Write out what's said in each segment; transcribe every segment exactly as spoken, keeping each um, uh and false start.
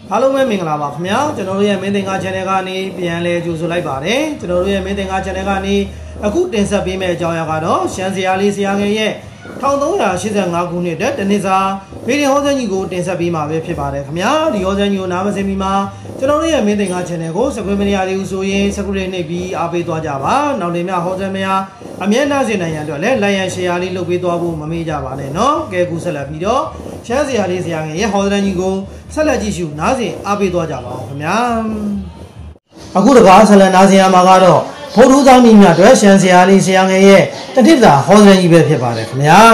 အားလုံးပဲမင်္ဂလာပါခင်ဗျာကျွန်တော်တို့ရဲ့မင်းသင်္ကာ channel ကနေပြန်လဲကြိုဆိုလိုက်ပါတယ်ကျွန်တော်တို့ရဲ့မင်းသင်္ကာ channel ကနေအခုတင်ဆက်ပေးမယ့်အကြောင်းအရာကတော့ရှမ်းစရာလေးဆရာငယ်ရဲ့one thousand three hundred eighty-fiveခုနှစ်တတနည်းစာဗီဒီယိုဟောစင်းကြီးကိုတင်ဆက်ပေးမှာပဲဖြစ်ပါတယ်ခင်ဗျာဒီဟောစင်းကြီးကိုနားမစင်မီမှာကျွန်တော်တို့ရဲ့မင်းသင်္ကာ channel ကို subscribe မရသေးဘူးဆိုရင် subscribe နှိပ်ပြီးအားပေးသွားကြပါနောက်တင်များဟောစင်းများအမြဲတမ်းစင်နိုင်ရန်အတွက်လည်း like and share လေးလုပ်ပေးသွားဖို့မမေ့ကြပါနဲ့เนาะကဲကူဆက်လက်ပြီးတော့ရှမ်းစရာလေးဆရာငယ်ရဲ့ဟောစင်းကြီးကိုဆက်လက်ကြည့်ရှုနားဆင်အားပေးသွားကြပါအောင်ခင်ဗျာအခုတကားဆက်လက်နားဆင်ရမှာကတော့ဘုဒ္ဓသားမိများအတွက်ရှမ်းစရာလေးဆရာငယ်ရဲ့တတိပ္ပာဟောစင်းကြီးပဲဖြစ်ပါတယ်ခင်ဗျာ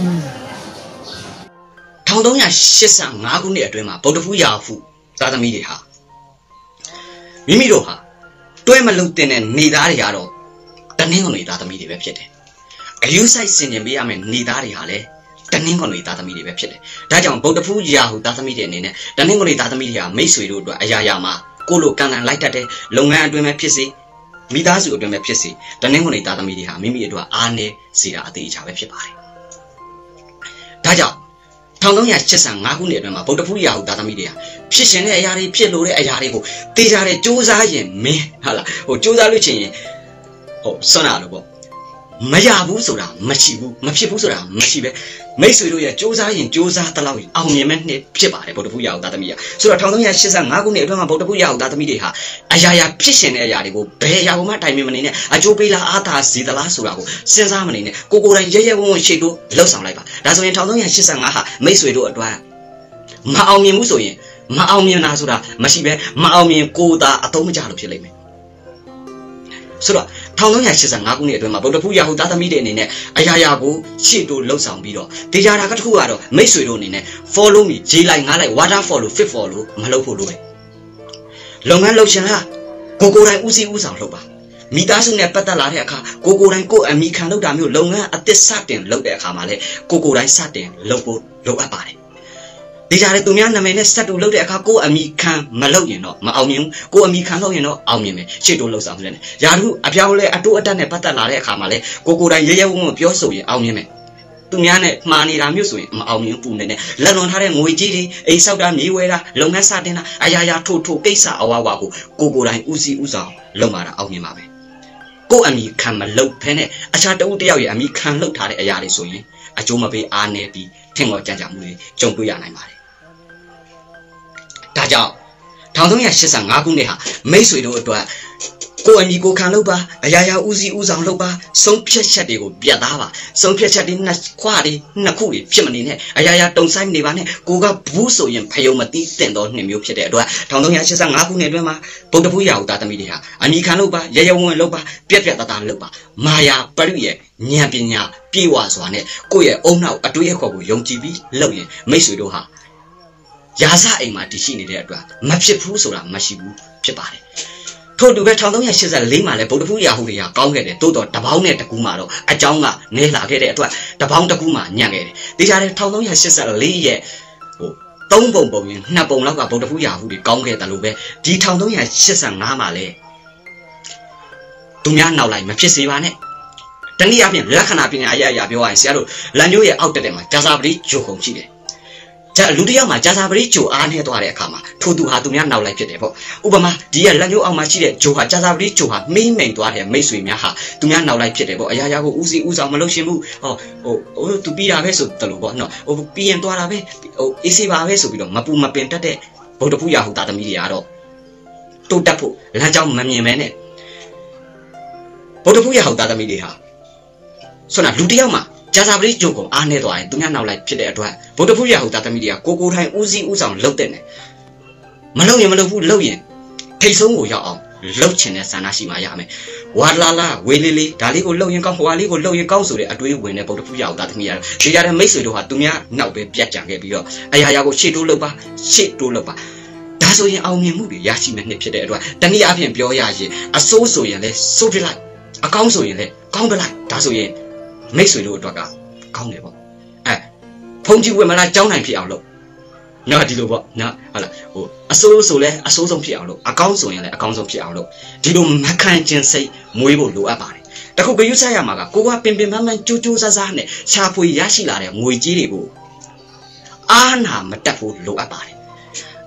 one thousand three hundred eighty-fiveခုနှစ်အတွင်းမှာဗုဒ္ဓဖူးရာဖူသာသမီတွေဟာမိမိတို့ဟာတွဲမလုံတဲ့နေသားတွေကတော့တနင်္ဂနွေသားသမီတွေပဲဖြစ်တယ်။အယူဆိုင်စင်ကြင်ပေးရမယ့်နေသားတွေဟာလည်းတနင်္ဂနွေသားသမီတွေပဲဖြစ်တယ်။ဒါကြောင့်ဗုဒ္ဓဖူးရာဟူသားသမီတွေအနေနဲ့တနင်္ဂနွေသားသမီတွေဟာမိတ်ဆွေတို့အတွက်အရာရာမှာကိုလိုကန်ကန်လိုက်တတ်တဲ့လုပ်ငန်းအတွင်းပဲဖြစ်စေမိသားစုအတွင်းပဲဖြစ်စေတနင်္ဂနွေသားသမီတွေဟာမိမိအတွက်အားနည်းစေတာအသေးအချာပဲဖြစ်ပါတယ်။ဒါကြောင့်one thousand three hundred eighty-fiveခုနှစ်အတွင်းမှာဗုဒ္ဓဖူးရာဟူသားသမီတွေဟာဖြစ်ရှင်တဲ့အရာတွေဖြစ်လို့တဲ့အရာတွေကိုတေးကြတဲ့စူးစမ်းရင်မင်းဟုတ်လားဟိုစူးစမ်းလို့ချင်ရင်ဟုတ်စွမ်းရလို့ပေါ့မရဘူးဆိုတာမရှိဘူးမဖြစ်ဘူးဆိုတာမရှိပဲမိတ်ဆွေတို့ရဲ့စူးစမ်းရင်စူးစမ်းတလောက်အောင်မြင်မဲ့နှစ်ဖြစ်ပါတယ်ဗုဒ္ဓဖူးရာဟူသားသမီးဟာဆိုတော့one thousand three hundred eighty-fiveခုနှစ်အတွင်းမှာဗုဒ္ဓဖူးရာဟူသားသမီးတွေဟာအရာရာဖြစ်ရှင်တဲ့အရာတွေကိုဘယ်အရာမှတိုင်ပင်မနေနဲ့အကျိုးပေးလားအားသာစေသလားဆိုတာကိုစဉ်းစားမနေနဲ့ကိုကိုယ်တိုင်ရဲရဲဝံ့ဝံ့ရှိလို့လှုပ်ဆောင်လိုက်ပါဒါဆိုရင်one thousand three hundred eighty-fiveဟာမိတ်ဆွေတို့အတွက်မအောင်မြင်ဘူးဆိုရင်မအောင်မြင်တာဆိုတာမရှိပဲမအောင်မြင်ကိုယ်သာအသုံးမကျလို့ဖြစ်လိမ့်မယ်ဆိုတော့one thousand three hundred eighty-fiveခုနှစ်အတွင်းမှာဗုဒ္ဓဖူးရာဟူသားသမီးတွေအနေနဲ့အရာရာကိုရှေ့တိုးလှုပ်ဆောင်ပြီးတော့ဒေတာတာကတစ်ခုကတော့မိတ်ဆွေတို့အနေနဲ့ follow me ဂျေးလိုက်ငါးလိုက် water follow fit follow မလုပ်ဖို့လိုတယ်လုပ်ငန်းလုပ်ရှင်လားကိုကိုယ်တိုင်ဦးစီးဦးဆောင်လုပ်ပါမိသားစုနဲ့ပတ်သက်လာတဲ့အခါကိုကိုယ်တိုင်ကိုယ်အမိခံလုပ်တာမျိုးလုပ်ငန်းအသစ်စတင်လုပ်တဲ့အခါမှာလေကိုကိုယ်တိုင်စတင်လုပ်ဖို့လိုအပ်ပါတယ်ဒီကြတဲ့သူများနာမည်နဲ့စက်တူလုပ်တဲ့အခါကိုအမိခံမလုပ်ရင်တော့မအောင်မြင်ဘူးကိုအမိခံလုပ်ရင်တော့အောင်မြင်မယ်ရှေ့တိုးလှုပ်ဆောင်တယ်ရာထူးအပြောင်းလဲအတိုးအတက်နဲ့ပတ်သက်လာတဲ့အခါမှာလေကိုကိုယ်တိုင်ရဲရဲဝံ့ဝံ့ပြောဆိုရင်အောင်မြင်မယ်သူများနဲ့မှားနေတာမျိုးဆိုရင်မအောင်မြင်ဘူးနဲ့လက်လွန်ထားတဲ့ငွေကြီးတွေအိမ်ဆောက်တာမြေဝဲတာလုပ်ငန်းစတင်တာအရာရာထို့ထို့ကိစ္စအဝဝကိုကိုကိုယ်တိုင်ဦးစီးဦးဆောင်လုပ်မှာအောင်မြင်ပါပဲကိုအမိခံမလုပ်ဖဲနဲ့အခြားတဦးတယောက်ရဲ့အမိခံလုပ်ထားတဲ့အရာတွေဆိုရင်အကျိုးမပေးအားနည်းပြီးထင်ပေါ်ကြံ့ကြာမှုတွေကြုံတွေ့ရနိုင်ပါတယ်ဒါကြောင့်one thousand three hundred eighty-fiveခုနှစ်ဟာမိတ်ဆွေတို့အတွက်ကိုအညီကိုခံလုပ်ပါအရာရာဦးစီးဦးဆောင်လုပ်ပါဆုံးဖြတ်ချက်တွေကိုပြတ်သားပါဆုံးဖြတ်ချက်တွေနှစ်ခွာတွေနှစ်ခုတွေဖြစ်မနေနဲ့အရာရာတုံဆိုင်နေပါနဲ့ကိုကဘူးဆိုရင်ဖယုံမတိတင့်တော်နှစ်မျိုးဖြစ်တဲ့အတွက်one thousand three hundred eighty-fiveခုနှစ်အတွင်းမှာဗုဒ္ဓဖူးရာဟူသားသမီးတွေဟာအညီခံလုပ်ပါရရဝံ့ဝံ့လုပ်ပါပြက်ပြက်သားသားလုပ်ပါမာယာပရိရဲ့ဉာဏ်ပညာပြေဝစွာနဲ့ကိုယ့်ရဲ့အုံနောက်အတွေ့အခေါ်ကိုယုံကြည်ပြီးလုပ်ရင်မိတ်ဆွေတို့ဟာရာဇအိမ်မှာတည်ရှိနေတဲ့အတွက်မဖြစ်ဘူးဆိုတာမရှိဘူးဖြစ်ပါတယ်ထို့တူပဲone thousand three hundred eighty-fourမှာလည်းဗုဒ္ဓဖူးရာဟူတွေကကောင်းခဲ့တယ်တိုးတော့တပေါင်းနဲ့တကူမှာတော့အကြောင်းကနဲလာခဲ့တဲ့အတွက်တပေါင်းတကူမှာညံ့ခဲ့တယ်ဒီကြတဲ့one thousand three hundred eighty-fourရဲ့ဟိုသုံးပုံပုံရင်နှစ်ပုံလောက်ကဗုဒ္ဓဖူးရာဟူတွေကောင်းခဲ့တယ်လို့ပဲဒီone thousand three hundred eighty-fiveမှာလည်းသူများနောက်လိုက်မဖြစ်စေပါနဲ့တနည်းအားဖြင့်လက္ခဏာပညာအရာအရာပြောရရင်ဆရာတို့လမ်းမျိုးရဲ့အောက်တက်တယ်မှာဂျာစာပတိဂျိုခုံရှိတယ်ဂျာလူတယောက်မှာဂျာစာပတိဂျိုအားနဲ့သွားတဲ့အခါမှာထိုသူဟာသူများနောက်လိုက်ဖြစ်တယ်ပေါ့ဥပမာဒီကလက်ညှိုးအောက်မှာရှိတဲ့ဂျိုဟာဂျာစာပတိဂျိုဟာမိမ့်မိန်သွားတဲ့မိတ်ဆွေများဟာသူများနောက်လိုက်ဖြစ်တယ်ပေါ့အရာရာကိုဦးစီးဦးဆောင်မလုပ်ရှင်ဘူးဟောဟိုဟိုသူပြီးတာပဲဆိုတလို့ပေါ့နော်ဟိုပြီးရင်သွားတာပဲဟိုအေးစေးပါပဲဆိုပြီးတော့မပူမပင်တတ်တဲ့ဗုဒ္ဓဖူးရာဟူသားသမီးတွေကတော့တိုးတက်ဖို့လမ်းကြောင်းမမြင်မဲနဲ့ဗုဒ္ဓဖူးရာဟူသားသမီးတွေဟာဆိုတော့လူတယောက်မှာဂျာစာပတိဂျိုကိုအားနေသွားရင်သူများနောက်လိုက်ဖြစ်တဲ့အတွက်ဗုဒ္ဓဖူးရာဟူသားသမီးတွေကကိုကိုထိုင်ဦးစီးဦးဆောင်လုပ်တဲ့နဲ့မလုပ်ရင်မလုပ်ဘူးလုပ်ရင်ထိတ်ဆုံးကိုရောက်အောင်လုပ်ချင်တဲ့ဆန္ဒရှိမှရမယ်ဝါလာလာဝေလေးလေးဒါလေးကိုလုပ်ရင်ကောင်းဟိုဟာလေးကိုလုပ်ရင်ကောင်းဆိုတဲ့အတွေးဝင်တဲ့ဗုဒ္ဓဖူးရာဟူသားသမီးရဒီကြတဲ့မိတ်ဆွေတို့ဟာသူများနောက်ပဲပြတ်ကြံခဲ့ပြီးတော့အရာရာကိုရှေ့တိုးလုပ်ပါရှေ့တိုးလုပ်ပါဒါဆိုရင်အောင်မြင်မှုတွေရရှိမယ်နှစ်ဖြစ်တဲ့အတွက်တနည်းအားဖြင့်ပြောရရင်အဆိုးဆိုရင်လည်းဆိုးပြလိုက်အကောင်းဆိုရင်လည်းကောင်းပြလိုက်ဒါဆိုရင်မိတ်ဆွေတို့အတွက်ကကောင်းတယ်ပေါ့အဲဖုန်ကြီးဝယ်မလားကြောင်းနိုင်ဖြစ်အောင်လုပ်နော်ဒီလိုပေါ့နော်ဟုတ်လားဟိုအဆိုးဆိုလဲအဆိုးဆုံးဖြစ်အောင်လုပ်အကောင်းဆိုရင်လည်းအကောင်းဆုံးဖြစ်အောင်လုပ်ဒီလိုမခံခြင်းစိတ်မွေးဖို့လိုအပ်ပါတယ်တခုဂရုစိုက်ရမှာကကိုကပင်ပင်ပန်းပန်းကြိုးကြိုးစားစားနဲ့ရှာဖွေရရှိလာတဲ့ငွေကြီးတွေကိုအားနာမတက်ဖို့လိုအပ်ပါတယ်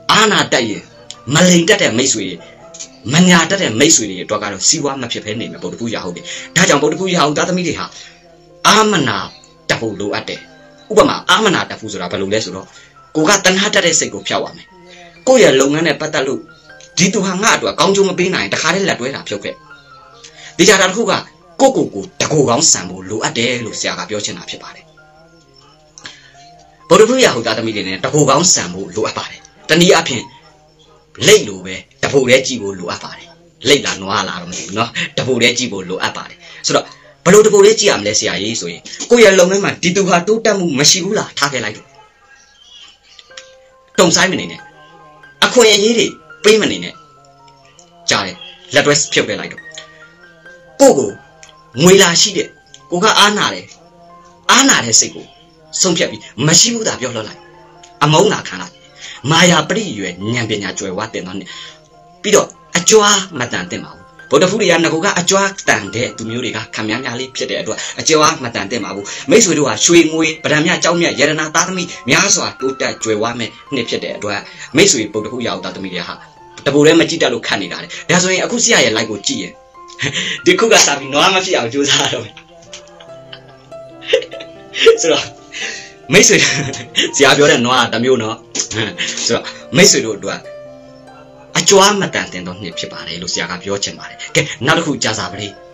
အာနာတက်ရင်မလိန်တက်တဲ့မိတ်ဆွေမညာတက်တဲ့မိတ်ဆွေတွေအတွက်ကတော့စီးပွားမဖြစ်ဖဲနေမယ်ဗုဒ္ဓဘူးရဟုတ်တယ်ဒါကြောင့်ဗုဒ္ဓဘူးရဟုတ်သားသမီးတွေဟာအာမနာတဖို့လိုအပ်တယ်ဥပမာအာမနာတဖို့ဆိုတာဘယ်လိုလဲဆိုတော့ကိုကတဏှာတက်တဲ့စိတ်ကိုဖျောက်ရမယ်ကိုယ့်ရဲ့လုပ်ငန်းနဲ့ပတ်သက်လို့ဒီသူဟာငါ့အတွက်ကောင်းကျိုးမပေးနိုင်တခါတည်းလက်တွဲတာဖြုတ်ခဲ့ဒီကြတာတစ်ခုကကိုကိုကိုတကူကောင်းဆန်ဖို့လိုအပ်တယ်လို့ဆရာကပြောချင်တာဖြစ်ပါတယ်ဗုဒ္ဓဘူးရဟုတ်သားသမီးတွေနဲ့တကူကောင်းဆန်ဖို့လိုအပ်ပါတယ်တနည်းအားဖြင့်လိတ်လိုပဲတဖို့တည်းကြည့်ဖို့လိုအပ်ပါတယ်လိတ်လားနွားလားတော့မသိဘူးเนาะတဖို့တည်းကြည့်ဖို့လိုအပ်ပါတယ်ဆိုတော့ဘယ်လိုတဖို့တည်းကြည့်ရမလဲဆရာကြီးဆိုရင်ကိုယ့်ရဲ့လုပ်ငန်းမှာဒီသူဟာတိုးတက်မှုမရှိဘူးလားထားခဲ့လိုက်တော့တုံဆိုင်မနေနဲ့အခွင့်အရေးတွေပေးမနေနဲ့ကြားတယ်လက်တွဲဖြုတ်ခဲ့လိုက်တော့ကိုကိုငွေလာရှိတဲ့ကိုကအားနာတယ်အားနာတဲ့စိတ်ကိုဆုံးဖြတ်ပြီးမရှိဘူးသာပြောလွှတ်လိုက်အမုန်းနာခံလိုက်မာယာပရိရွယ်ဉာဏ်ပညာကျွယ်ဝတင်တော့နဲ့ပြီးတော့အကြွားမတန်တင်ပါဘူးဗုဒ္ဓဖူးတွေကငကိုကအကြွားတန်တဲ့သူမျိုးတွေကခံများများလေးဖြစ်တဲ့အတွက်အကြွားမတန်တင်ပါဘူးမိတ်ဆွေတို့ဟာရွှေငွေဗဒံမြကြောင်းမြရတနာသားသမီးများစွာတိုးတက်ကျွယ်ဝမဲ့နှစ်ဖြစ်တဲ့အတွက်မိတ်ဆွေဗုဒ္ဓဖူးရောက်သားသမီးတွေဟာတပူထဲမကြည့်တတ်လို့ခတ်နေတာလေဒါဆိုရင်အခုဆရာရဲ့ like ကိုကြည့်ရင်ဒီခုကစားပြီးနွားမဖြစ်အောင်ကြိုးစားရတော့မယ်ဆိုတော့မိတ်ဆွေဆရာပြောတဲ့နွားကတစ်မျိုးနော်ဆိုတော့မိတ်ဆွေတို့အတွက်အကြွားမတန်တင်တော့နှစ်ဖြစ်ပါတယ်လို့ဆရာကပြောချင်ပါတယ်ကဲနောက်တစ်ခုကြာစားပါလေ